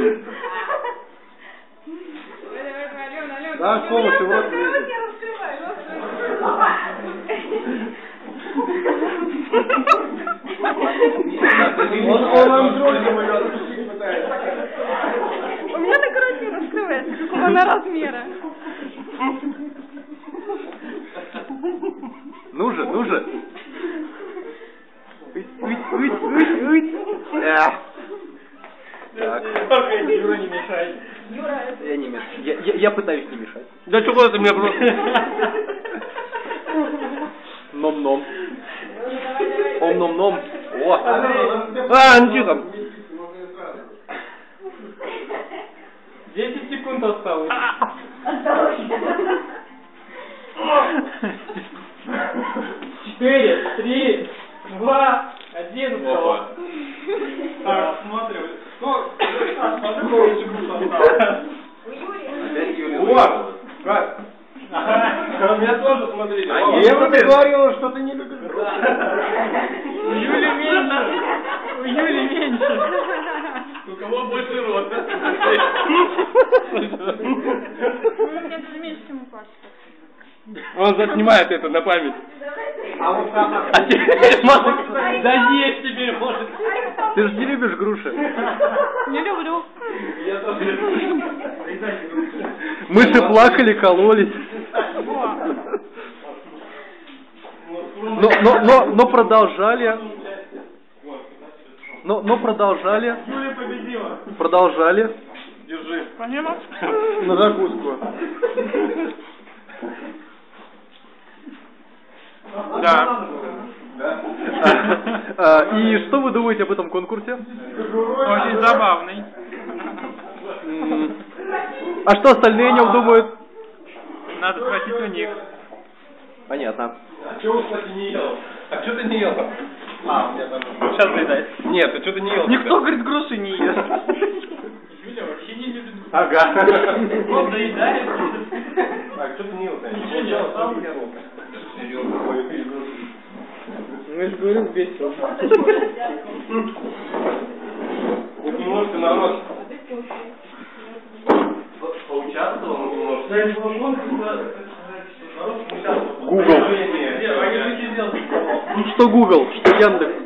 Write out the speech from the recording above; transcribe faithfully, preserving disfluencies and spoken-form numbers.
Да, в комнате, вот. Он, он андроидом ее пытается. У меня на груди раскрывается, какого она размера. Ну же, ну же. Уй, уй, уй, уй, уй. Так. Только Юра не мешает. Я не мешаю. Я, я, я пытаюсь не мешать. Да чего ты мне просто... Ном-ном. Ом-ном-ном. О. А, ну что там? Десять секунд осталось. Четыре, три, два, один. Так, смотрим. Что? Смотри, секунд осталось. О, как? Ага, меня тоже смотрели. А Ева, ты говорила, что ты не любишь груши. У Юли меньше. У Юли меньше. У кого больше роста? У меня даже меньше, чем у Паши. Он заснимает это на память. А вот там... А теперь может... Да есть теперь может. Ты же не любишь груши. Не люблю. Я тоже. Мыши плакали, кололись. Но, но, но, но продолжали. Но, но продолжали. Юля победила. Продолжали. Держи. Понятно? На закуску. Да. А, и что вы думаете об этом конкурсе? Очень забавный. А что остальные о нем думают? Надо спросить у них. Понятно. А что, кстати, не ел? А что ты не ел? А, у меня там... Сейчас доедай. Нет, а что ты не ел? Никто, говорит, груши не ест. Юля вообще не любит груши. Ага. Он доедает. Так, что ты не ел-то? Ничего не ел. Серьезно, ой, ты груши. Ну, я же говорю, весело. Вот немножко народ поучаствовал, немножко. Google. Что Google? Что Яндекс?